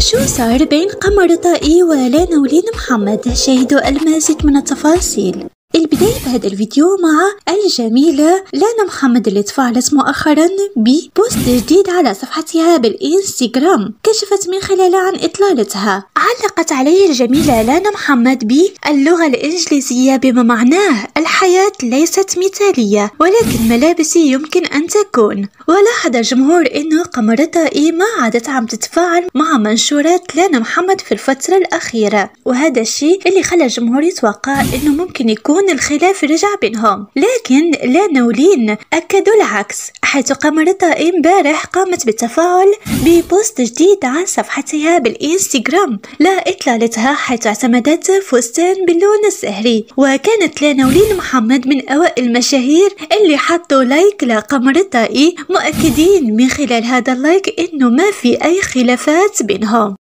شو صار بين قمر طائي ولانا ولين محمد؟ شاهدوا المزيد من التفاصيل. البداية بهذا الفيديو مع الجميلة لانا محمد اللي تفاعلت مؤخرا ببوست جديد على صفحتها بالإنستغرام كشفت من خلاله عن إطلالتها. علقت عليه الجميلة لانا محمد باللغة الإنجليزية بما معناه الحياة ليست مثالية ولكن ملابسي يمكن أن تكون. ولاحظ الجمهور أنه قمر طائي ما عادت عم تتفاعل مع منشورات لانا محمد في الفترة الأخيرة، وهذا الشيء اللي خلى الجمهور يتوقع أنه ممكن يكون الخلاف رجع بينهم، لكن لانا ولين أكدوا العكس، حيث قمر طائي امبارح قامت بالتفاعل ببوست جديد على صفحتها بالإنستغرام لإطلالتها، حيث اعتمدت فستان باللون الزهري. وكانت لانا ولين محمد من أوائل المشاهير اللي حطوا لايك لقمر طائي، مؤكدين من خلال هذا اللايك إنه ما في أي خلافات بينهم.